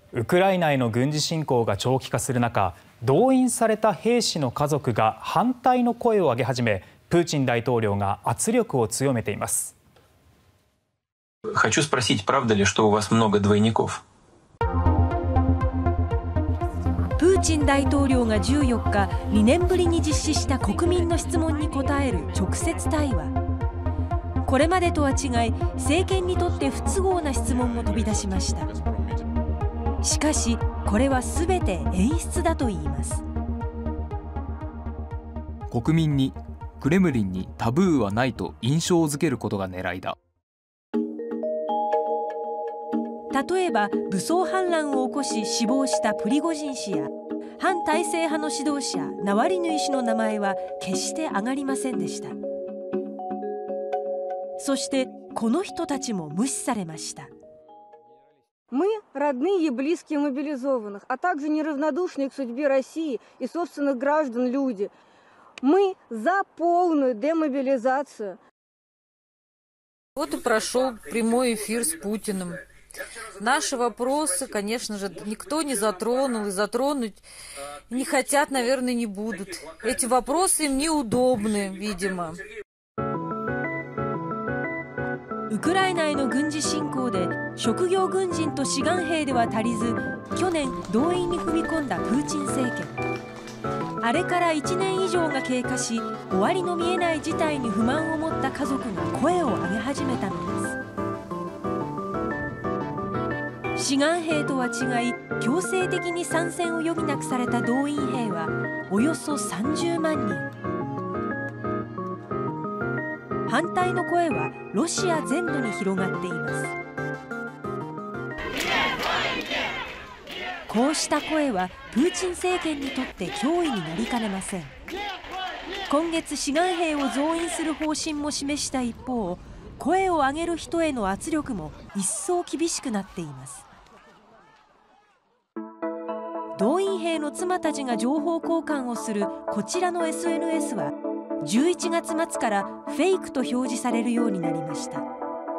ウクライナへの軍事侵攻が長期化する中、動員された兵士の家族が反対の声を上げ始め、プーチン大統領が圧力を強めています。 Хочу спросить, правда ли, что у вас много двойников? プーチン大統領が14日、2年ぶりに実施した国民の質問に答える直接対話。これまでとは違い、政権にとって不都合な質問も飛び出しました。しかし、これはすべて演出だと言います。 国民にクレムリンにタブーはないと印象づけることが狙いだ。 例えば武装反乱を起こし死亡したプリゴジン氏や反体制派の指導者ナワリヌイ氏の名前は決して挙がりませんでした。そしてこの人たちも無視されました。 Мы родные и близкие мобилизованных, а также неравнодушные к судьбе России и собственных граждан люди. Мы за полную демобилизацию. Вот и прошел прямой эфир с Путиным. Наши вопросы, конечно же, никто не затронул и затронуть не хотят, наверное, не будут. Эти вопросы им неудобны, видимо. ウクライナへの軍事侵攻で職業軍人と志願兵では足りず、去年動員に踏み込んだプーチン政権。あれから1年以上が経過し、終わりの見えない事態に不満を持った家族が声を上げ始めたのです。志願兵とは違い、強制的に参戦を余儀なくされた動員兵はおよそ30万人。反対の声はロシア全土に広がっています。こうした声はプーチン政権にとって脅威になりかねません。今月志願兵を増員する方針も示した一方、声を上げる人への圧力も一層厳しくなっています。動員兵の妻たちが情報交換をするこちらの SNS は11月末からフェイクと表示されるようになりました。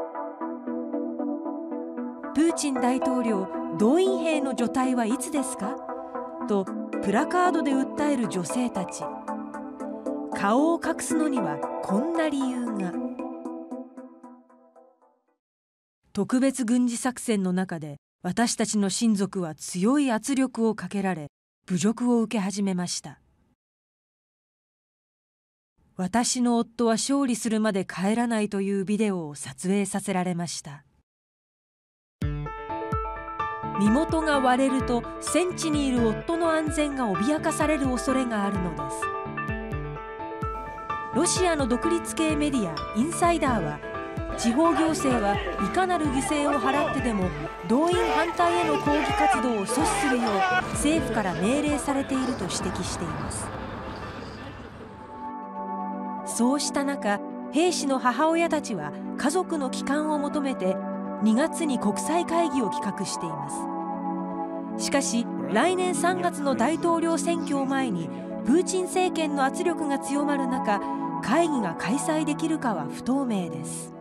プーチン大統領、動員兵の除隊はいつですかとプラカードで訴える女性たち。顔を隠すのにはこんな理由が。特別軍事作戦の中で私たちの親族は強い圧力をかけられ、侮辱を受け始めました。私の夫は勝利するまで帰らないというビデオを撮影させられました。身元が割れると戦地にいる夫の安全が脅かされる恐れがあるのです。ロシアの独立系メディアインサイダーは、地方行政はいかなる犠牲を払ってでも動員反対への抗議活動を阻止するよう政府から命令されていると指摘しています。そうした中、兵士の母親たちは家族の帰還を求めて2月に国際会議を企画しています。しかし来年3月の大統領選挙を前にプーチン政権の圧力が強まる中、会議が開催できるかは不透明です。